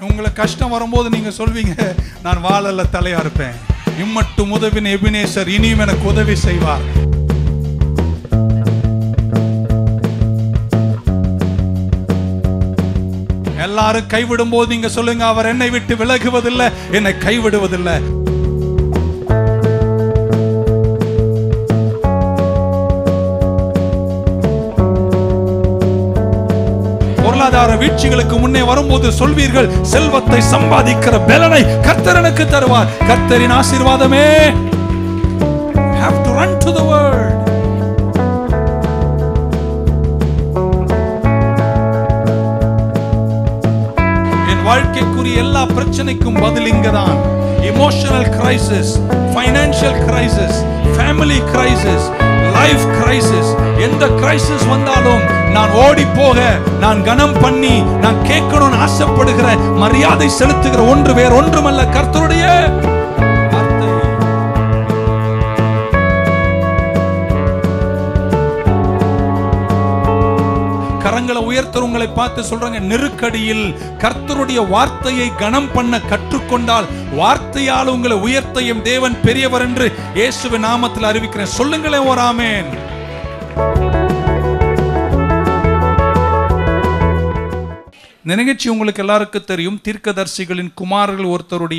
உங்களுக்கு கஷ்டம் வரும்போது நீங்க சொல்வீங்க, நான் வாழல்ல தலையா இருப்பேன். இம்மட்டும் உதவின எபினேசர் இனியும் எனக்கு உதவி செய்வார். எல்லாரும் கைவிடும் போது நீங்க சொல்லுங்க, அவர் என்னை விட்டு விலகுவதில்லை, என்னை கைவிடுவதில்லை. பொருளாதார வீழ்ச்சிகளுக்கு முன்னே வரும்போது சொல்வீர்கள், செல்வத்தை சம்பாதிக்கிற பலனை கர்த்தர் எனக்கு தருவார். கர்த்தரின் ஆசீர்வாதமே. Have to run to the word. என் வாழ்க்கைக்குரிய எல்லா பிரச்சனைக்கும் பதில் இங்கதான். Emotional crisis, financial crisis, family crisis, life crisis, எந்த கிரைசிஸ் வந்தாலும் நான் ஓடி போக, நான் கனம் பண்ணி, நான் கேட்கணும்னு ஆசைப்படுகிற, மரியாதை செலுத்துகிற ஒன்று வேற ஒன்றுமல்ல, கர்த்தருடைய வார்த்தை. கரங்களை உயர்த்துறவங்களை பார்த்து சொல்றாங்க, நெருக்கடியில் கர்த்தருடைய வார்த்தையை கனம் பண்ண கற்றுக்கொண்டால் வார்த்தையால் உங்களை உயர்த்தையும் தேவன் பெரியவர் என்று இயேசுவின் நாமத்தில் அறிவிக்கிறேன். சொல்லுங்களேன் ஒரு ஆமென். இந்த நிகழ்ச்சி உங்களுக்கு எல்லாருக்கும் தெரியும். தீர்க்கதரிசிகளின் குமாரர்கள்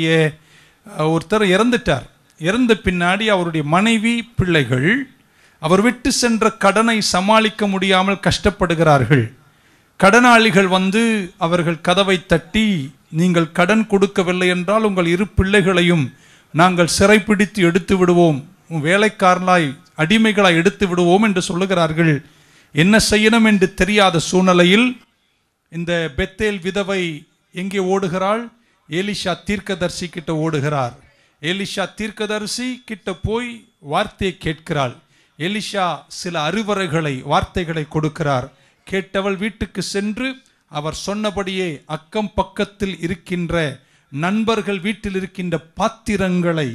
ஒருத்தர் இறந்துட்டார். இறந்த பின்னாடி அவருடைய மனைவி, பிள்ளைகள் அவர் விட்டு சென்ற கடனை சமாளிக்க முடியாமல் கஷ்டப்படுகிறார்கள். கடனாளிகள் வந்து அவர்கள் கதவை தட்டி, நீங்கள் கடன் கொடுக்கவில்லை என்றால் உங்கள் 2 பிள்ளைகளையும் நாங்கள் சிறைப்பிடித்து எடுத்து விடுவோம், வேலைக்காரனாய் அடிமைகளாய் எடுத்து விடுவோம் என்று சொல்லுகிறார்கள். என்ன செய்யணும் என்று தெரியாத சூழ்நிலையில் இந்த பெத்தேல் விதவை எங்கே ஓடுகிறாள்? எலிஷா தீர்க்கதரிசி கிட்ட ஓடுகிறார். எலிஷா தீர்க்கதரிசி கிட்ட போய் வார்த்தையை கேட்கிறாள். எலிஷா சில அறிவுரைகளை, வார்த்தைகளை கொடுக்கிறார். கேட்டவள் வீட்டுக்கு சென்று அவர் சொன்னபடியே அக்கம் பக்கத்தில் இருக்கின்ற நண்பர்கள் வீட்டில் இருக்கின்ற பாத்திரங்களை,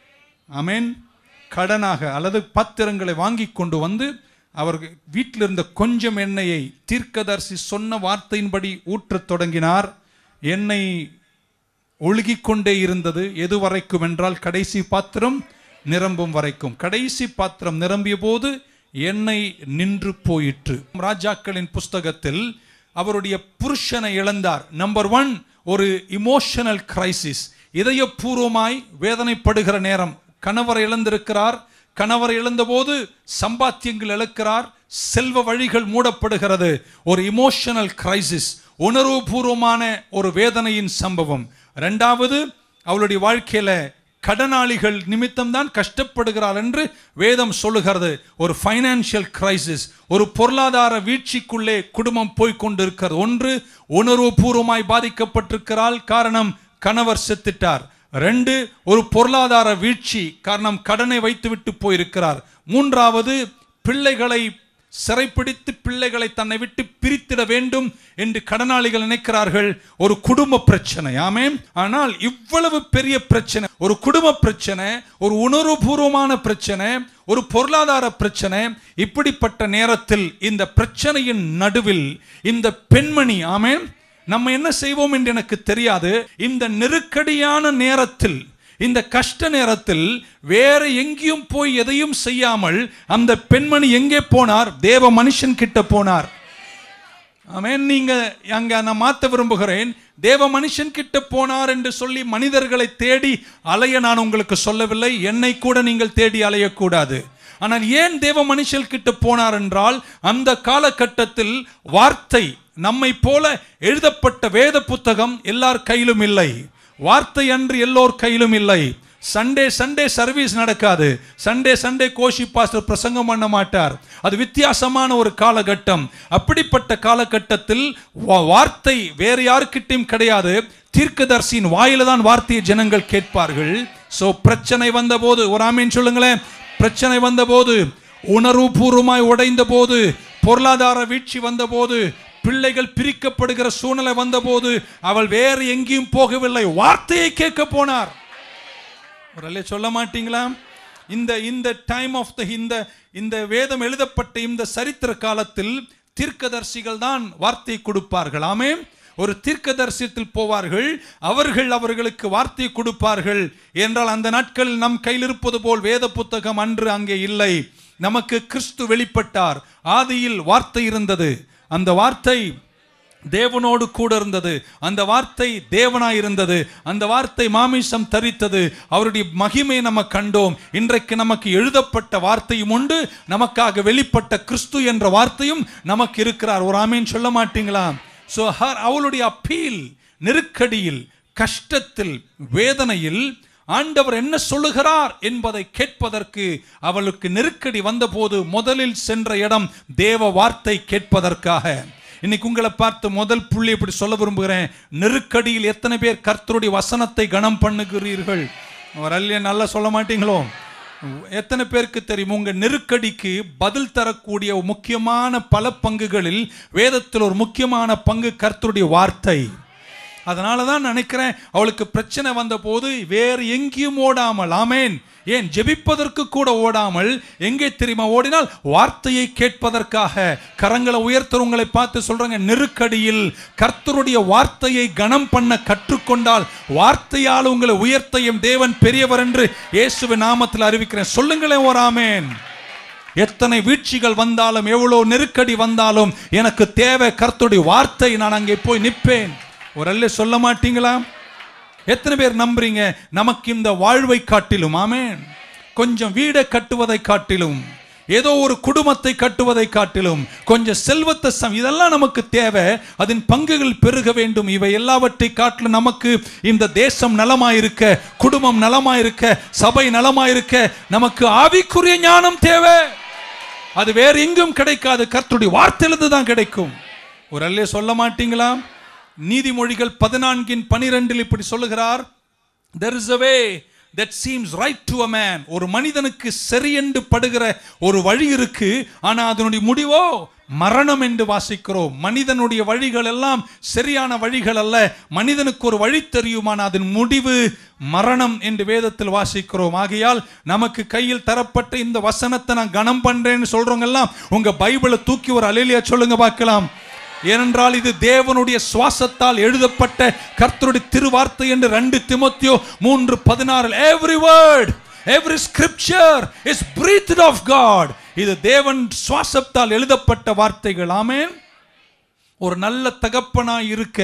ஆமென், கடனாக அல்லது பாத்திரங்களை வாங்கி கொண்டு வந்து அவர் வீட்டில் இருந்த கொஞ்சம் எண்ணெயை தீர்க்கதரிசி சொன்ன வார்த்தையின்படி ஊற்றத் தொடங்கினார். எண்ணெய் ஒழுகிக்கொண்டே இருந்தது. எது வரைக்கும் என்றால் கடைசி பாத்திரம் நிரம்பும் வரைக்கும். கடைசி பாத்திரம் நிரம்பிய போது எண்ணெய் நின்று போயிற்று. ராஜாக்களின் புஸ்தகத்தில் அவருடைய புருஷனை இழந்தார். நம்பர் 1, ஒரு இமோஷனல் கிரைசிஸ், இதயபூர்வமாய் வேதனைப்படுகிற நேரம். கணவரை இழந்திருக்கிறார். கணவரை இழந்தபோது சம்பாத்தியங்கள் இழக்கிறார். செல்வ வழிகள் மூடப்படுகிறது. ஒரு இமோஷனல் கிரைசிஸ், உணர்வுபூர்வமான ஒரு வேதனையின் சம்பவம். 2வது, அவளுடைய வாழ்க்கையில கடனாளிகள் நிமித்தம் தான் கஷ்டப்படுகிறார் என்று வேதம் சொல்லுகிறது. ஒரு ஃபைனான்சியல் கிரைசிஸ், ஒரு பொருளாதார வீழ்ச்சிக்குள்ளே குடும்பம் போய்கொண்டிருக்கிறது. 1, உணர்வுபூர்வமாய் பாதிக்கப்பட்டிருக்கிறாள், காரணம் கணவர் செத்துட்டார். 2, ஒரு பொருளாதார வீழ்ச்சி, காரணம் கடனை வைத்துவிட்டு போயிருக்கிறார். 3வது, பிள்ளைகளை சிறைப்பிடித்து பிள்ளைகளை தன்னை விட்டு பிரித்திட வேண்டும் என்று கடனாளிகள் நினைக்கிறார்கள். ஒரு குடும்ப பிரச்சனை. ஆமென். ஆனால் இவ்வளவு பெரிய பிரச்சனை, ஒரு குடும்ப பிரச்சனை, ஒரு உணர்வுபூர்வமான பிரச்சனை, ஒரு பொருளாதார பிரச்சனை, இப்படிப்பட்ட நேரத்தில் இந்த பிரச்சனையின் நடுவில் இந்த பெண்மணி, ஆமென், நம்ம என்ன செய்வோம் என்று எனக்கு தெரியாது, இந்த நெருக்கடியான நேரத்தில், இந்த கஷ்ட நேரத்தில் வேற எங்கேயும் போய் எதையும் செய்யாமல் அந்த பெண்மணி எங்கே போனார்? தேவ மனுஷன் கிட்ட போனார். ஆமென். நீங்க அங்க நான் மாத்த விரும்புகிறேன். தேவ மனுஷன் கிட்ட போனார் என்று சொல்லி மனிதர்களை தேடி அலைய நான் உங்களுக்கு சொல்லவில்லை. என்னை கூட நீங்கள் தேடி அலையக்கூடாது. ஆனால் ஏன் தேவ மனுஷன் கிட்ட போனார் என்றால், அந்த காலகட்டத்தில் வார்த்தை, நம்மை போல எழுதப்பட்ட வேத புத்தகம் எல்லார் கையிலும் இல்லை. வார்த்தை அன்று எல்லோர் கையிலும் இல்லை. சண்டே சர்வீஸ் நடக்காது. சண்டே கோஷி பாஸ்டர் பிரசங்கம் பண்ண மாட்டார். அது வித்தியாசமான ஒரு காலகட்டம். அப்படிப்பட்ட காலகட்டத்தில் வார்த்தை வேற யாருக்கிட்டையும் கிடையாது. தீர்க்கதரிசியின் வாயில தான் வார்த்தையை ஜனங்கள் கேட்பார்கள். சோ பிரச்சனை வந்தபோது, ஒரு ஆமீன் சொல்லுங்களேன். பிரச்சனை வந்தபோது, உணர்வுபூர்வமாய் உடைந்த போது, பொருளாதார வீழ்ச்சி வந்தபோது, பிள்ளைகள் பிரிக்கப்படுகிற சூழ்நிலை வந்தபோது அவள் வேறு எங்கேயும் போகவில்லை, வார்த்தையை கேட்க போனார். சொல்ல மாட்டீங்களா? இந்த டைம் ஆஃப் இந்த வேதம் எழுதப்பட்ட இந்த சரித்திர காலத்தில் தீர்க்கதரிசிகள் தான் வார்த்தை கொடுப்பார்கள். ஆமென். ஒரு தீர்க்கதரிசனத்தில் போவார்கள், அவர்கள் அவர்களுக்கு வார்த்தை கொடுப்பார்கள் என்றால் அந்த நாட்களில் நம் கையில் இருப்பது போல் வேத புத்தகம் அன்று அங்கே இல்லை. நமக்கு கிறிஸ்து வெளிப்பட்டார். ஆதியில் வார்த்தை இருந்தது, அந்த வார்த்தை தேவனோடு கூட இருந்தது, அந்த வார்த்தை தேவனாய் இருந்தது, அந்த வார்த்தை மாமிசம் தரித்தது, அவருடைய மகிமை நம்ம கண்டோம். இன்றைக்கு நமக்கு எழுதப்பட்ட வார்த்தையும் உண்டு, நமக்காக வெளிப்பட்ட கிறிஸ்து என்ற வார்த்தையும் நமக்கு இருக்கிறார். ஒரு ஆமேன் சொல்ல மாட்டீங்களா? சோ அவளுடைய அப்பீல், நெருக்கடியில், கஷ்டத்தில், வேதனையில் ஆண்டவர் என்ன சொல்லுகிறார் என்பதை கேட்பதற்கு அவளுக்கு நெருக்கடி வந்தபோது முதலில் சென்ற இடம் தேவ வார்த்தை கேட்பதற்காக. இன்னைக்கு உங்களை பார்த்து முதல் புள்ளி இப்படி சொல்ல விரும்புகிறேன். நெருக்கடியில் எத்தனை பேர் கர்த்தருடைய வசனத்தை கனம் பண்ணுகிறீர்கள்? நல்லா சொல்ல மாட்டீங்களோ? எத்தனை பேருக்கு தெரியும் உங்க நெருக்கடிக்கு பதில் தரக்கூடிய முக்கியமான பல பங்குகளில் வேதத்தில் ஒரு முக்கியமான பங்கு கர்த்தருடைய வார்த்தை. அதனால தான் நினைக்கிறேன் அவளுக்கு பிரச்சனை வந்த போது வேறு எங்கேயும் ஓடாமல், ஆமேன், ஏன் ஜெபிப்பதற்கு கூட ஓடாமல் எங்கே தெரியுமா ஓடினால்? வார்த்தையை கேட்பதற்காக. கரங்களை உயர்த்துறவங்களை பார்த்து சொல்றாங்க, நெருக்கடியில் கர்த்தருடைய வார்த்தையை கனம் பண்ண கற்றுக்கொண்டால் வார்த்தையால் உங்களை உயர்த்தையும் தேவன் பெரியவர் என்று இயேசுவின் நாமத்தில் அறிவிக்கிறேன். சொல்லுங்களேன் ஒரு ஆமேன். எத்தனை வீழ்ச்சிகள் வந்தாலும், எவ்வளவு நெருக்கடி வந்தாலும் எனக்கு தேவை கர்த்தருடைய வார்த்தை. நான் அங்கே போய் நிற்பேன். ஒரு அல்ல சொல்ல மாட்டீங்களா? எத்தனை பேர் நம்புறீங்க நமக்கு இந்த வாழ்வை காட்டிலும், ஆமென், கொஞ்சம் வீடை கட்டுவதை காட்டிலும், ஏதோ ஒரு குடும்பத்தை கட்டுவதை காட்டிலும், கொஞ்சம் செல்வத்தை இதெல்லாம் நமக்கு தேவை. அதன் பங்குகள் பெருக வேண்டும். இவை எல்லாவற்றை காட்டிலும் நமக்கு இந்த தேசம் நலமாயிருக்க, குடும்பம் நலமாயிருக்க, சபை நலமாயிருக்க நமக்கு ஆவிக்குரிய ஞானம் தேவை. அது வேறு எங்கும் கிடைக்காது, கர்த்தருடைய வார்த்தையிலிருந்து தான் கிடைக்கும். ஒரு அல்லே சொல்ல மாட்டீங்களா? நீதிமொழிகள் 14:12 இப்படி சொல்லுகிறார், there is a way that seems right to a man. ஒரு மனிதனுக்கு சரியென்று படுகிற ஒரு வழி இருக்கு, ஆனா அதனுடைய முடிவோ மரணம் என்று வாசிக்கிறோம். மனிதனுடைய வழிகள் எல்லாம் சரியான வழிகள் அல்ல. மனிதனுக்கு ஒரு வழி தெரியுமான அதன் முடிவு மரணம் என்று வேதத்தில் வாசிக்கிறோம். ஆகையால் நமக்கு கையில் தரப்பட்ட இந்த வசனத்தை நான் கனம் பண்றேன்னு சொல்றவங்க எல்லாம் உங்க பைபிளை தூக்கி ஒரு அல்லேலூயா சொல்லுங்க பார்க்கலாம். ஏனென்றால் இது தேவனுடைய சுவாசத்தால் எழுதப்பட்ட கர்த்தருடைய திருவார்த்தை என்று 2 தீமோத்தேயு 3:16 every word, every scripture is breathed of God. இது தேவன் சுவாசத்தால் எழுதப்பட்ட வார்த்தைகள். ஆமென். ஒரு நல்ல தகப்பனா இருக்க,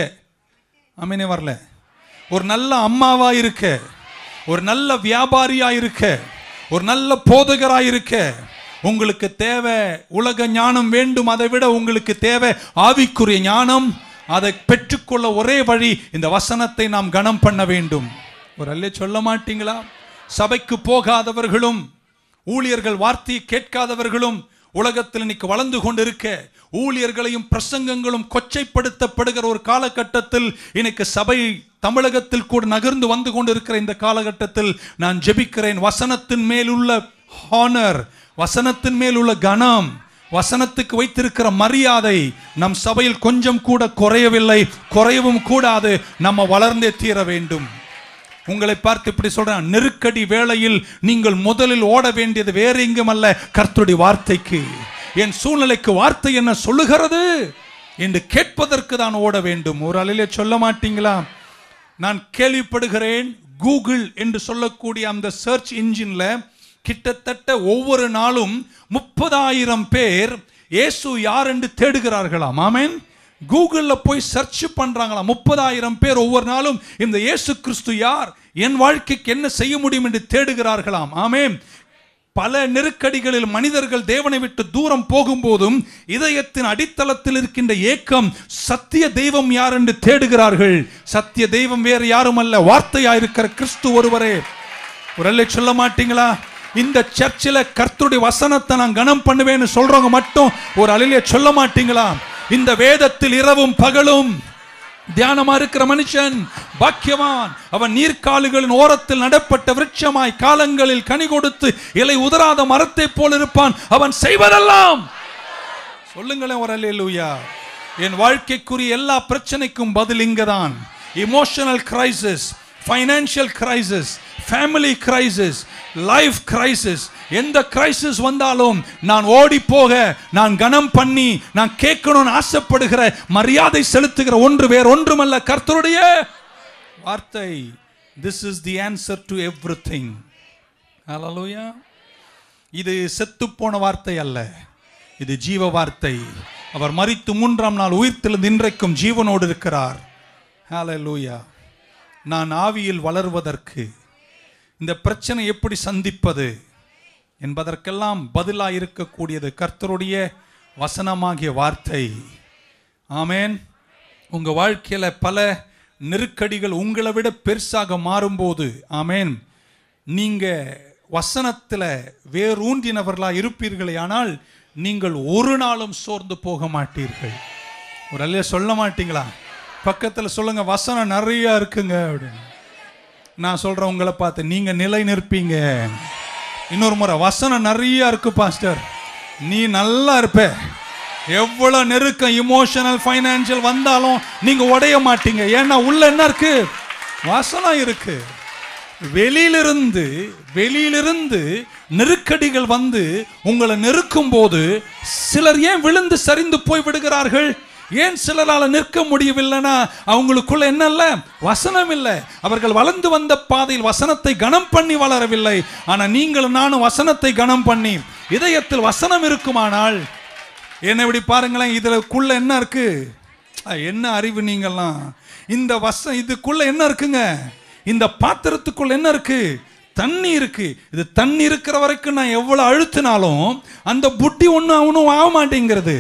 ஆமெனே வரல, ஒரு நல்ல அம்மாவா இருக்க, ஒரு நல்ல வியாபாரியா இருக்க, ஒரு நல்ல போதகரா இருக்க உங்களுக்கு தேவை உலக ஞானம் வேண்டும். அதை விட உங்களுக்கு தேவை ஆவிக்குரிய ஞானம். அதை பெற்றுக்கொள்ள ஒரே வழி இந்த வசனத்தை நாம் கனம் பண்ண வேண்டும். ஒரு அல்லே சொல்ல மாட்டீங்களா? சபைக்கு போகாதவர்களும் ஊழியர்கள் வார்த்தையை கேட்காதவர்களும் உலகத்தில் இன்னைக்கு வளர்ந்து கொண்டிருக்க, ஊழியர்களையும் பிரசங்கங்களும் கொச்சைப்படுத்தப்படுகிற ஒரு காலகட்டத்தில் இன்னைக்கு சபை தமிழகத்தில் கூட நகர்ந்து வந்து கொண்டிருக்கிற இந்த காலகட்டத்தில் நான் ஜெபிக்கிறேன், வசனத்தின் மேலுள்ள ஹானர், வசனத்தின் மேல் உள்ள கனம், வசனத்துக்கு வைத்திருக்கிற மரியாதை நம் சபையில் கொஞ்சம் கூட குறையவில்லை, குறையவும் கூடாது. நம்ம வளர்ந்தே தீர வேண்டும். உங்களை பார்த்து இப்படி சொல்றேன், நெருக்கடி வேளையில் நீங்கள் முதலில் ஓட வேண்டியது வேற எங்கும் அல்ல, கர்த்தருடைய வார்த்தைக்கு. என் சூழ்நிலைக்கு வார்த்தை என்ன சொல்லுகிறது என்று கேட்பதற்கு தான் ஓட வேண்டும். ஒரு அலையிலே சொல்ல மாட்டீங்களா? நான் கேள்விப்படுகிறேன், கூகுள் என்று சொல்லக்கூடிய அந்த சர்ச் இன்ஜின்ல கிட்டத்தட்ட ஒவ்வொரு நாளும் 30,000 பேர் இயேசு யார் என்று தேடுகிறார்களாம். ஆமென். கூகுள்ல போய் சர்ச் பண்றாங்களாம். 30,000 பேர் ஒவ்வொரு நாளும் இந்த இயேசு கிறிஸ்து யார், என் வாழ்க்கைக்கு என்ன செய்ய முடியும் என்று தேடுகிறார்களாம். ஆமென். பல நெருக்கடிகளில் மனிதர்கள் தேவனை விட்டு தூரம் போகும்போதும் இதயத்தின் அடித்தளத்தில் இருக்கின்ற ஏக்கம், சத்திய தெய்வம் யார் என்று தேடுகிறார்கள். சத்திய தெய்வம் வேறு யாரும் அல்ல, வார்த்தையாயிருக்கிற கிறிஸ்து ஒருவரே. ஒரு அல்லே சொல்ல மாட்டீங்களா? இந்த சர்ச்சில் கர்த்தருடைய வசனத்தை நான் கனம் பண்ணுவேன்னு சொல்றவங்க மட்டும் ஒரு அல்லேலூயா சொல்ல மாட்டீங்களா? இந்த வேதத்தில் இரவும் பகலும் தியானமா இருக்கிற மனுஷன் பாக்கியவான். அவன் நீர்க்காலுகளின் ஓரத்தில் நடப்பட்ட விருட்சமாய் காலங்களில் கனி கொடுத்து இலை உதராத மரத்தை போல் இருப்பான். அவன் செய்வதெல்லாம், சொல்லுங்களேன் ஒரு அல்லேலூயா. என் வாழ்க்கைக்குரிய எல்லா பிரச்சனைக்கும் பதில் இங்கதான். Emotional crisis, financial crisis, family crisis, life crisis, எந்த கிரைசிஸ் வந்தாலும் நான் ஓடி போக, நான் கனம் பண்ணி, நான் கேட்கணும்னு ஆசைப்படுகிற, மரியாதை செலுத்துகிற ஒன்று வேற ஒன்றுமல்ல, கர்த்தருடைய வார்த்தை. This is the answer to everything. Hallelujah. இது செத்து போன வார்த்தை அல்ல, இது ஜீவ வார்த்தை. அவர் மரித்து 3ஆம் நாள் உயிர்த்தெழுந்து இன்றைக்கும் ஜீவனோடு இருக்கிறார். ஹalleluya. நான் ஆவியில் வளர்வதற்கு இந்த பிரச்சனை எப்படி சந்திப்பது என்பதற்கெல்லாம் பதிலாக இருக்கக்கூடியது கர்த்தருடைய வசனமாகிய வார்த்தை. ஆமென். உங்க வாழ்க்கையில பல நெருக்கடிகள் உங்களை விட பெருசாக மாறும்போது, ஆமென், நீங்க வசனத்தில் வேரூன்றினவர்களாக இருப்பீர்களே, ஆனால் நீங்கள் ஒரு நாளும் சோர்ந்து போக மாட்டீர்கள். ஒரு அல்லையா சொல்ல மாட்டீங்களா? பக்கத்தில் சொல்லுங்க, வசனம் நிறைய இருக்குங்க அப்படின்னு. நான் சொல்றேன் உங்களை பார்த்து, நீங்க நிலை நிற்பீங்க. இன்னொரு முறை, வசனம் நிறைய இருக்கு பாஸ்டர், நீ நல்லா இருப்ப. எவ்வளவு நெருக்கம், இமோஷனல், ஃபைனான்சியல் வந்தாலும் நீங்க உடைய மாட்டீங்க. ஏன்னா உள்ள என்ன இருக்கு? வசனம் இருக்கு. வெளியிலிருந்து நெருக்கடிகள் வந்து உங்களை நெருக்கும் போது சிலர் ஏன் விழுந்து சரிந்து போய் விடுகிறார்கள்? ஏன் சிலரால நிற்க முடியவில்லைன்னா அவங்களுக்குள்ள என்ன இல்ல? வசனம் இல்லை. அவர்கள் வளர்ந்து வந்த பாதையில் வசனத்தை கனம் பண்ணி வளரவில்லை. ஆனா நீங்களும் நானும் வசனத்தை கனம் பண்ணி, இதயத்தில் வசனம் இருக்குமானால், என்ன இப்படி பாருங்களேன், இதுக்குள்ள என்ன இருக்கு? என்ன அறிவு நீங்கெல்லாம்! இந்த இதுக்குள்ள என்ன இருக்குங்க? இந்த பாத்திரத்துக்குள்ள என்ன இருக்கு? தண்ணி இருக்கு. இது தண்ணி இருக்கிற வரைக்கும் நான் எவ்வளவு அழுத்தினாலும் அந்த புட்டி ஒண்ணு அவனும் ஆக மாட்டேங்கிறது.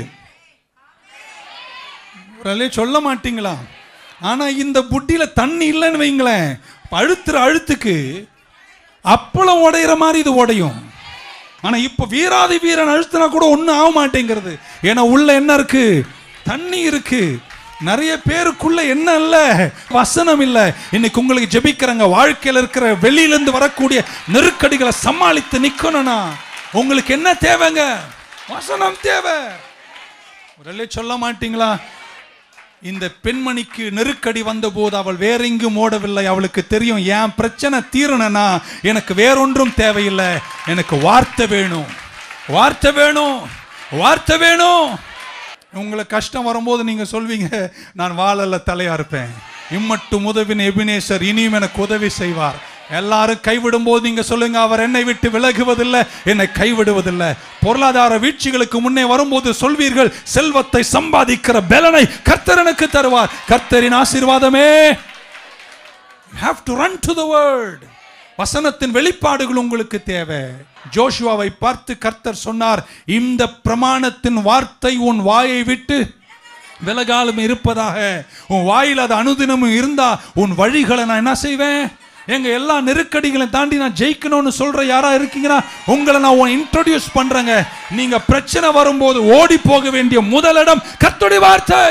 சொல்ல மாட்டீங்களா? ஆனா இந்த புட்டியில தண்ணி இல்லைன்னு வைங்களேன், அழுத்துற அழுத்துக்கு அப்பளம் உடையிற மாதிரி இது உடையும். ஆனா இப்ப வீராதி வீரன் அழுத்தினா கூட ஒன்னும் ஆக மாட்டேங்கிறது. ஏன்னா உள்ள என்ன இருக்கு? தண்ணி இருக்கு. நிறைய பேருக்குள்ள என்ன இல்ல? வசனம் இல்ல. இன்னைக்கு உங்களுக்கு ஜெபிக்கிறங்க, வாழ்க்கையில் இருக்கிற வெளியிலிருந்து வரக்கூடிய நெருக்கடிகளை சமாளித்து நிக்கணும்னா உங்களுக்கு என்ன தேவைங்க? வசனம் தேவை. சொல்ல மாட்டீங்களா? இந்த பெண்மணிக்கு நெருக்கடி வந்த போது அவள் வேற எங்கும் ஓடவில்லை. அவளுக்கு தெரியும், என் பிரச்சனை தீரணும்னா எனக்கு வேறொன்றும் தேவையில்லை, எனக்கு வார்த்தை வேணும், வார்த்தை வேணும், வார்த்தை வேணும். உங்களுக்கு கஷ்டம் வரும்போது நீங்க சொல்வீங்க, நான் வாழல்ல தலையா இருப்பேன், இம்மட்டும் உதவின் எபினேசர் இனியும் எனக்கு உதவி செய்வார். எல்லாரும் கைவிடும் போது நீங்க சொல்லுங்க, அவர் என்னை விட்டு விலகுவதில்லை, என்னை கைவிடுவதில்லை. பொருளாதார வீழ்ச்சிகளுக்கு முன்னே வரும்போது சொல்வீர்கள், செல்வத்தை சம்பாதிக்கிற பலனை கர்த்தர் எனக்கு தருவார். கர்த்தரின் ஆசீர்வாதமே. You have to run to the word. வசனத்தின் வெளிப்பாடுகள் உங்களுக்கு தேவை. ஜோஷுவாவை பார்த்து கர்த்தர் சொன்னார், இந்த பிரமாணத்தின் வார்த்தை உன் வாயை விட்டு விலகாலும் இருப்பதாக. உன் வாயில் அது அனுதினமும் இருந்தா உன் வழிகளை நான் என்ன செய்வேன்? எங்க எல்லா நெருக்கடிகளை தாண்டி நான் ஜெயிக்கணும்னு சொல்ற யாரா இருக்கீங்கன்னா உங்களை நான் இன்ட்ரோடியூஸ் பண்றேங்க. நீங்க பிரச்சனை வரும்போது ஓடி போக வேண்டிய முதலிடம் கர்த்தருடைய வார்த்தை.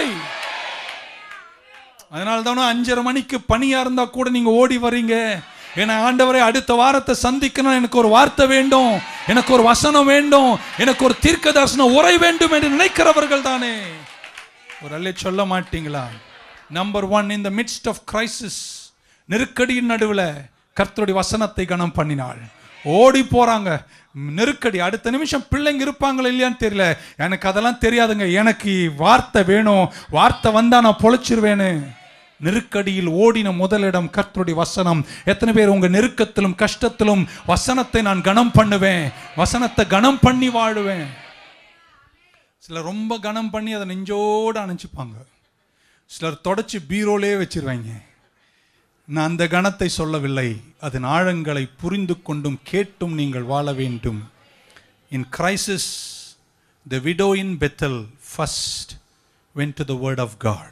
அதனால தானே 5:30 மணிக்கு பணியா இருந்தா கூட நீங்க ஓடி வரீங்க. ஏன்னா ஆண்டவரே, அடுத்த வாரத்தை சந்திக்கணும், எனக்கு ஒரு வார்த்தை வேண்டும், எனக்கு ஒரு வசனம் வேண்டும், எனக்கு ஒரு தீர்க்க தரிசன உரை வேண்டும் என்று நினைக்கிறவர்கள் தானே. ஒரு அல்ல சொல்ல மாட்டீங்களா? Number 1, in the midst of crisis, நெருக்கடியின் நடுவில் கர்த்தருடைய வசனத்தை கனம் பண்ணினாள். ஓடி போறாங்க. நெருக்கடி, அடுத்த நிமிஷம் பிள்ளைங்க இருப்பாங்களா இல்லையான்னு தெரியல, எனக்கு அதெல்லாம் தெரியாதுங்க, எனக்கு வார்த்தை வேணும், வார்த்தை வந்தா நான் பொழைச்சிருவேன்னு நெருக்கடியில் ஓடின முதலிடம் கர்த்தருடைய வசனம். எத்தனை பேர் உங்க நெருக்கத்திலும் கஷ்டத்திலும் வசனத்தை நான் கனம் பண்ணுவேன், வசனத்தை கனம் பண்ணி வாழுவேன்? சிலர் ரொம்ப கனம் பண்ணி அதை நெஞ்சோடு அணைச்சிப்பாங்க. சிலர் தொடச்சி பீரோலே வச்சிருவாங்க. நான் அந்த கணத்தை சொல்லவில்லை, அதன் ஆழங்களை புரிந்து கொண்டும் கேட்டும் நீங்கள் வாழ வேண்டும். In crisis, the widow in Bethel first went to the word of God.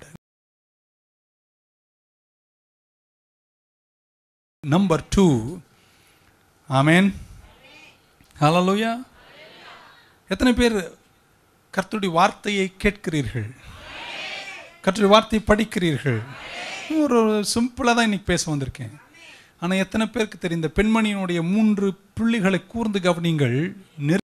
Number 2, amen, hallelujah. எத்தனை பேர் கர்த்தருடைய வார்த்தையை கேட்கிறீர்கள்? கர்த்தருடைய வார்த்தையை படிக்கிறீர்கள்? ஒரு சிம்பிளாக தான் இன்னைக்கு பேச வந்திருக்கேன். ஆனால் எத்தனை பேருக்கு தெரிந்த பெண்மணியினுடைய 3 புள்ளிகளை கூர்ந்து கவனிங்கள்.